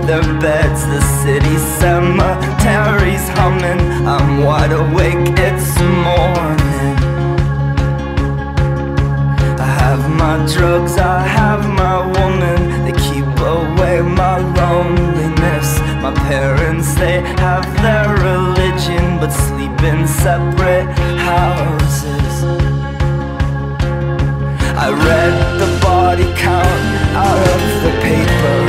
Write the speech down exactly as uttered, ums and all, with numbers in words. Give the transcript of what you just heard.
their beds. The city cemetery's humming. I'm wide awake, it's morning. I have my drugs, I have my woman. They keep away my loneliness. My parents, they have their religion, but sleep in separate houses. I read the body count out of the paper.